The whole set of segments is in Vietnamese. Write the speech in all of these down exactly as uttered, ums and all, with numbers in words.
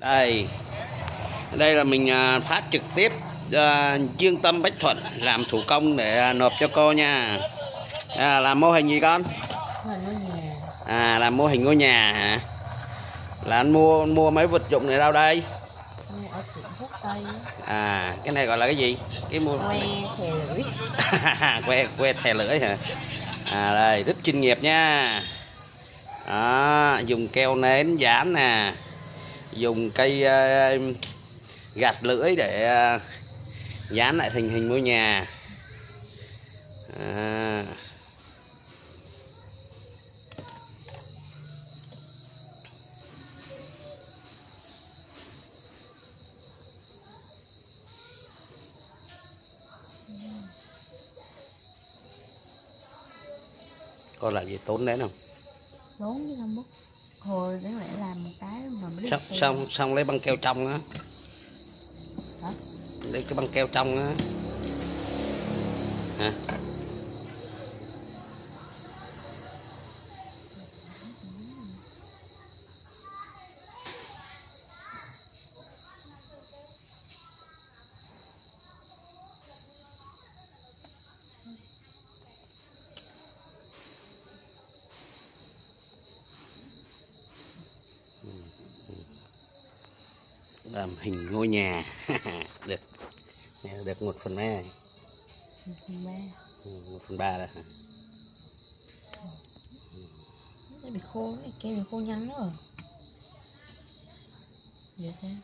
Đây, đây là mình phát trực tiếp uh, Dương Tâm Bách Thuận làm thủ công để nộp cho cô nha. À, làm mô hình gì con? À, làm mô hình ngôi nhà hả? Là anh mua mua mấy vật dụng này đâu đây? Ở tiệm thuốc Tây. À, cái này gọi là cái gì? Cái mua que thè lưỡi. que que thè lưỡi hả? À đây, rất chuyên nghiệp nha. Đó, dùng keo nến dán nè, dùng cây uh, gạt lưỡi để uh, dán lại thành hình ngôi nhà. À. Có làm gì tốn đến không? Tốn chứ không bút. Hồi để lại làm một cái mà mới xong, xong xong lấy băng keo trong á. Hả? Lấy cái băng keo trong á. Hả? Làm hình ngôi nhà. Được được một phần ba. Một phần ba. Ừ, một phần ba đó hả? Nó bị khô, cái keo bị khô nhanh đó rồi. Vậy sao?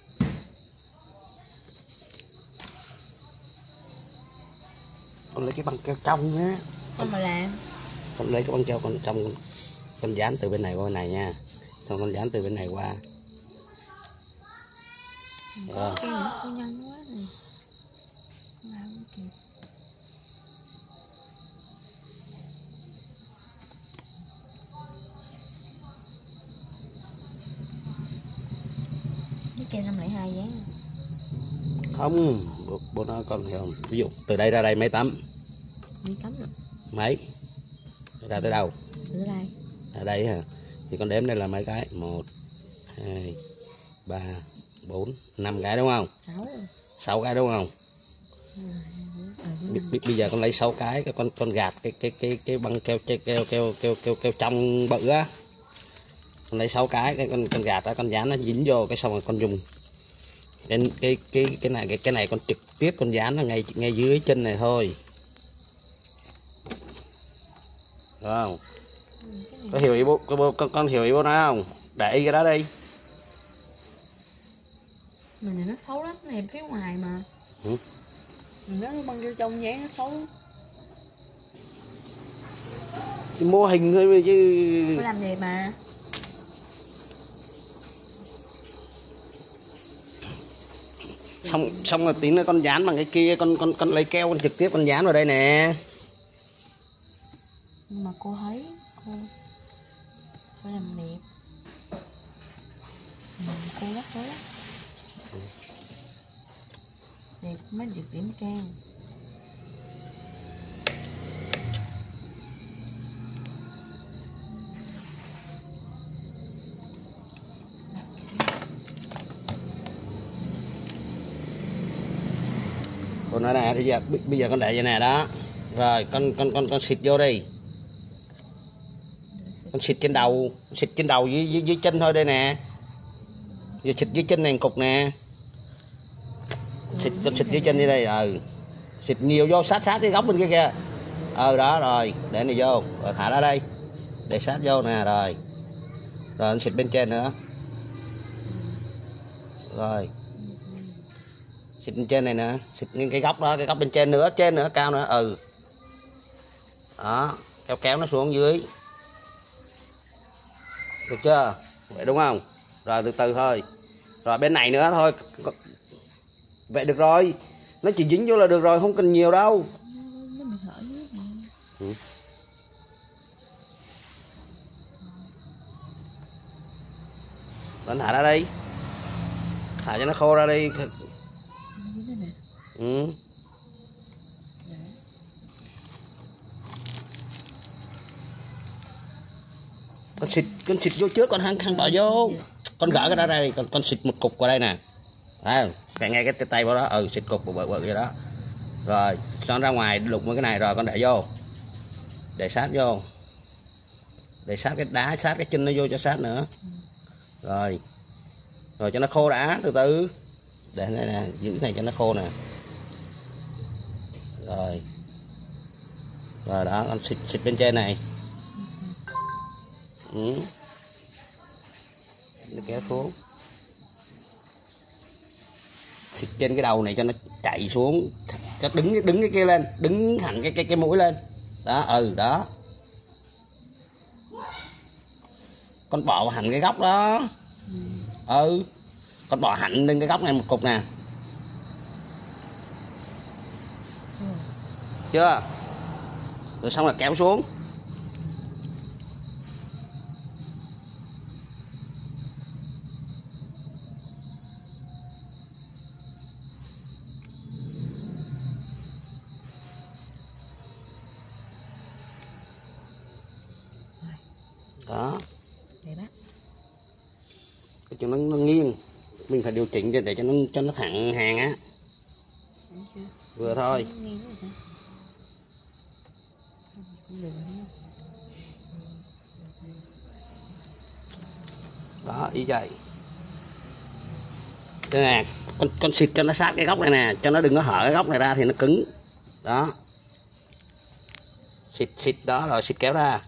Con lấy cái băng keo trong á. Sao mà làm? Con lấy cái băng keo con trong, con dán từ bên này qua bên này nha, xong con dán từ bên này qua. Có keo nó khô nhanh quá này. Làm không kịp. Cái keo năm lẻ hai giá. Không, bố, bố nói con hiểu không? Ví dụ từ đây ra đây mấy tấm? Mấy tấm rồi? Mấy? Ra tới đâu? Từ đây. Ở đây hả? Thì con đếm đây là mấy cái? Một, hai, ba, bốn, năm cái đúng không? Sáu. Sáu cái đúng không? B bây giờ con lấy sáu cái, cái con con gạt cái cái cái cái băng keo keo keo keo keo keo, keo trong bự á. Con lấy sáu cái, cái con con gạt đó, con dán nó dính vô cái xong rồi con dùng cái cái cái cái này cái cái này con trực tiếp con dán nó ngay ngay dưới chân này thôi. Đúng không? Có hiểu ý bố, con, con, con hiểu ý bố nói không? Để ý cái đó đi. Mình này nó xấu lắm, này phía ngoài mà. Ừ. Mình nói nó băng keo trong dán nó xấu. Thì mô hình thôi chứ. Phải làm đẹp mà. Xong xong rồi tí nữa con dán bằng cái kia, con con con lấy keo con trực tiếp con dán vào đây nè. Nhưng mà cô thấy cô phải làm đẹp. Ừ, cô lắc đó lắm. Đẹp mới được điểm cao. Cô nói nè, bây giờ bây giờ con để vậy nè đó. Rồi con con con con xịt vô đi. Con xịt trên đầu, xịt trên đầu dưới dưới, dưới chân thôi đây nè. Giờ xịt dưới chân này cục nè. Xịt con xịt dưới chân đi đây, ừ. Xịt nhiều vô sát sát cái góc bên kia kìa. Ờ đó rồi, để này vô, rồi thả ra đây. Để sát vô nè rồi. Rồi anh xịt bên trên nữa. Rồi. Xịt bên trên này nè, xịt những cái góc đó, cái góc bên trên nữa, trên nữa, cao nữa, ừ. Đó, kéo kéo nó xuống dưới. Được chưa? Vậy đúng không? Rồi từ từ thôi. Rồi bên này nữa thôi. Vậy được rồi. Nó chỉ dính vô là được rồi, không cần nhiều đâu. Nó bị hở dưới nè. Ừ. Lên thả ra đi. Thả cho nó khô ra đi. Ừ. Con xịt, con xịt vô trước, con hăng hăng bỏ vô. con gỡ cái đó ra đi, con con xịt một cục vào đây nè. À, cái ngay cái tay vào đó, ừ xịt cục bự bự vậy đó. Rồi, cho ra ngoài đục với cái này rồi con để vô. Để sát vô. Để sát cái đá, sát cái chân nó vô cho sát nữa. Rồi. Rồi cho nó khô đã, từ từ. Để này nè, giữ này cho nó khô nè. Rồi. Rồi đó, con xịt xịt bên trên này. Ừ. Nó kéo xuống. Xịt trên cái đầu này cho nó chạy xuống, cho đứng đứng cái kia lên, đứng thẳng cái cái cái mũi lên. Đó, ừ đó. Con bỏ hẳn cái góc đó. Ừ. Con bỏ hẳn lên cái góc này một cục nè. Chưa? Rồi xong là kéo xuống. Đó. Để cho nó, nó nghiêng. Mình phải điều chỉnh để cho nó cho nó thẳng hàng á. Vừa thôi. Đó, ý vậy. Đây nè, con con xịt cho nó sát cái góc này nè, cho nó đừng có hở cái góc này ra thì nó cứng. Đó. Xịt xịt đó rồi xịt kéo ra.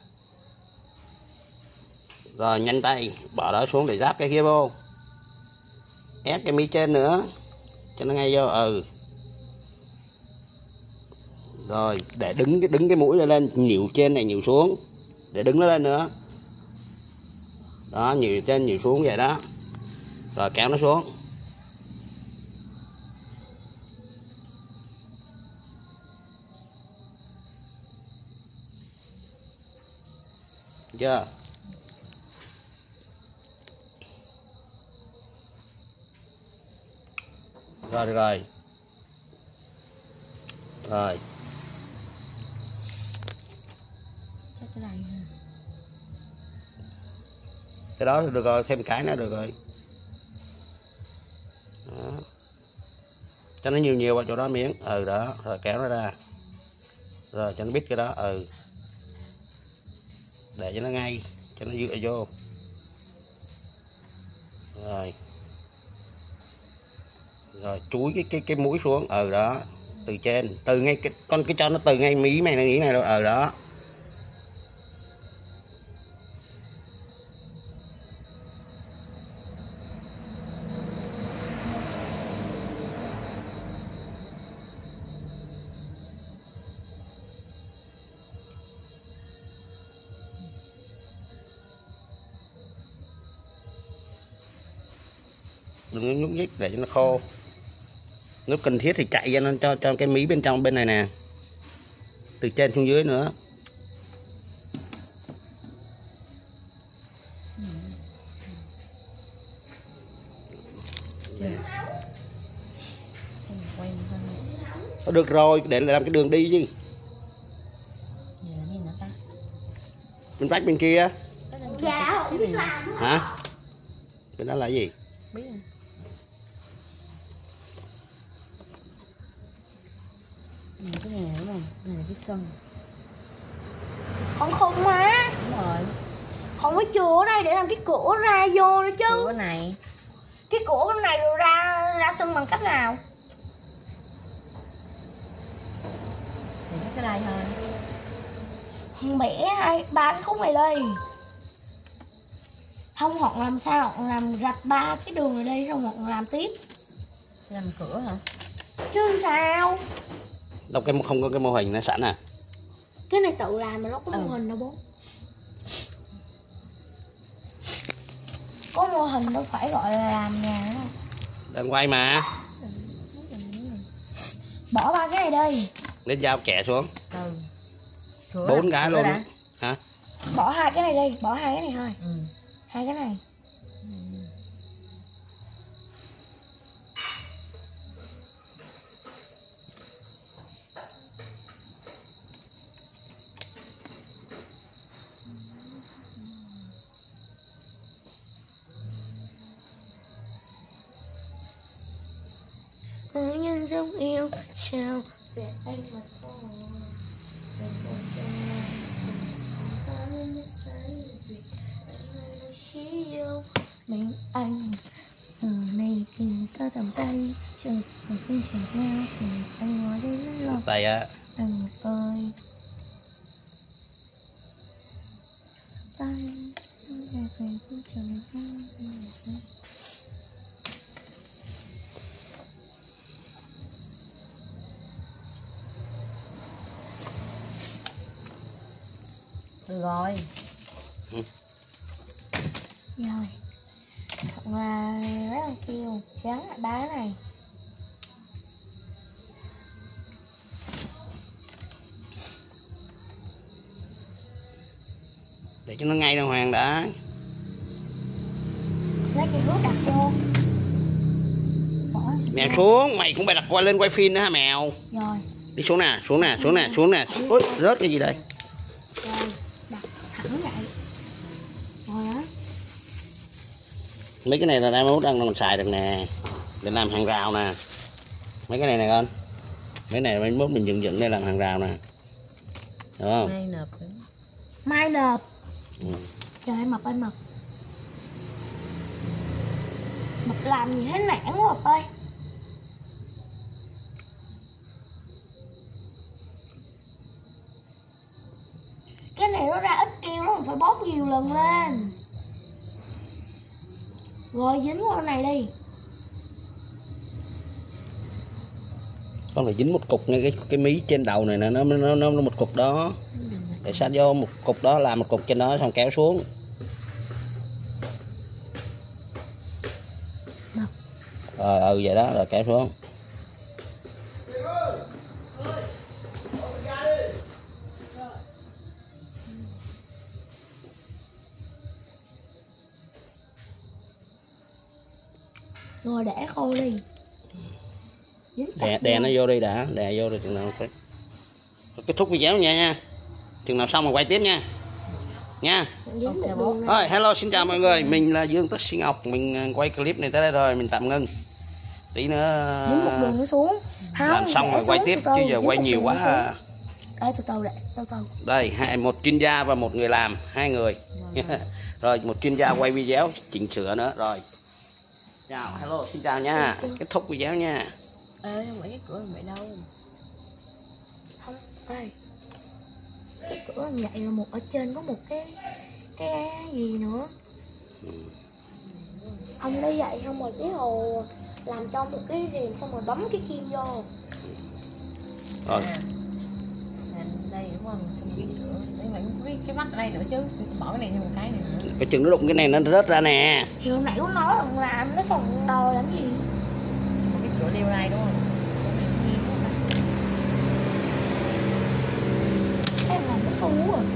Rồi nhanh tay bỏ đó xuống để giáp cái kia vô. Ép cái mi trên nữa cho nó ngay vô. Ừ. Rồi để đứng cái đứng cái mũi lên lên, nhịu trên này nhịu xuống để đứng nó lên nữa. Đó, nhịu trên nhịu xuống vậy đó. Rồi kéo nó xuống. Chưa? Rồi rồi. Rồi. Chắc cái này ha. Cái đó được rồi, thêm cái nữa được rồi. Đó. Cho nó nhiều nhiều vào chỗ đó miếng. Ừ đó, rồi kéo nó ra. Rồi cho nó bít cái đó, ừ. Để cho nó ngay, cho nó dựa vô. Rồi. Rồi chúi cái cái cái mũi xuống, ờ đó, từ trên, từ ngay cái con cứ cho nó từ ngay mí này, nghĩ này đâu, ờ đó. Đừng có nhúc nhích để cho nó khô. Nếu cần thiết thì chạy cho nó cho cho cái mí bên trong bên này nè, từ trên xuống dưới nữa. Được rồi, để làm cái đường đi chứ. Bên vách bên kia. Dạ, không biết làm. Hả? Cái đó là gì? Biết rồi. Này cái này đúng không? Này là cái sân. Không không má. Đúng rồi. Không có chừa ở đây để làm cái cửa ra vô nữa chứ. Cửa này. Cái cửa bên này rồi ra ra sân bằng cách nào? Thì cái đây thôi. Bẻ hai ba cái khúc này lên. Không, hoặc làm sao, hoặc làm rạch ba cái đường này đi, xong hoặc làm tiếp. Làm cửa hả? Chứ sao? Đâu cái không có cái mô hình nó sẵn à? Cái này tự làm mà nó có ừ. mô hình đâu bố. Có mô hình đâu phải gọi là làm nhà đâu. Đang quay mà. Bỏ ba cái này đi. Lấy dao chẻ xuống. Ừ. Cửa Bốn cái luôn. đã. Hả? Bỏ hai cái này đi, bỏ hai cái này thôi. Ừ. Hai cái này. Tự nhiên giống yêu chào về anh mà thôi. Về một trong lòng ta nên biết thấy vì anh là người chỉ yêu mình anh. Giờ này tình xa tầm tay chờ phải không chuyển nhau rồi anh nói đến lòng Tay á. anh ơi tay về về không chờ nhau. Được rồi. Ừ. Rồi và rất là kêu trắng lại bá này. Để cho nó ngay đàng hoàng đã. Lấy cái nước đặt vô. Mèo xuống, mày cũng phải đặt quay lên quay phim nữa hả mèo? Rồi. Đi xuống nè, xuống nè, xuống nè, xuống nè. Ôi, rớt cái gì đây? Rồi, đặt thẳng lại. Rồi á. Mấy cái này là đang mốt đang mình xài được nè. Để làm hàng rào nè. Mấy cái này nè con. Mấy này mấy mốt mình dựng dựng để làm hàng rào nè. Đúng không? Mai nộp. Mai nộp. Ừ. Trời ơi, Mập ơi Mập. Mập làm gì hết nản quá Mập ơi. Cái này nó ra ít keo lắm, phải bóp nhiều lần lên. Rồi dính qua này đi. Con phải dính một cục ngay cái cái mí trên đầu này nè, nó nó nó, nó một cục đó. Để sát vô một cục đó, làm một cục trên đó xong kéo xuống. Mập. Ờ ừ vậy đó, rồi kéo xuống. Rồi để khô đi. Đè, đè nó vô đi đã, đè vô rồi chừng nào phải. Kết thúc video nha nha. Chừng nào xong rồi quay tiếp nha. Nha. Rồi, hello xin chào mọi người, mình là Dương Taxi Ngọc, mình quay clip này tới đây thôi, mình tạm ngưng. Tí nữa Dính một đường nó xuống. Không, làm xong rồi quay tiếp, chứ giờ quay nhiều quá. Đây từ từ đấy, từ từ. Đây, hai một chuyên gia và một người làm, hai người. Rồi một chuyên gia quay video chỉnh sửa nữa rồi. Chào, hello, xin chào nha. Kết thúc video nha. Ê, không phải cái cửa mày đâu. Không, ơi. Cái cửa như vậy là một ở trên có một cái cái gì nữa. Ông đi vậy không rồi cái hồ làm cho một cái rèm xong rồi bấm cái kim vô. Rồi. À, đây đúng không? Xong cái cửa. Đây mày biết cái mắt ở đây nữa chứ. Bỏ cái này thêm một cái này nữa. Cái chừng nó đụng cái này nó rớt ra nè. Thì hôm nãy có nói là làm nó sòng đòi làm gì? Một cái cửa leo đây đúng không? Em làm nó xấu rồi.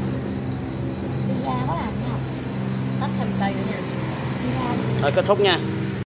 Đi ra có làm gì không? Tắt thêm cây nữa nha. Đi ra. Rồi kết thúc nha.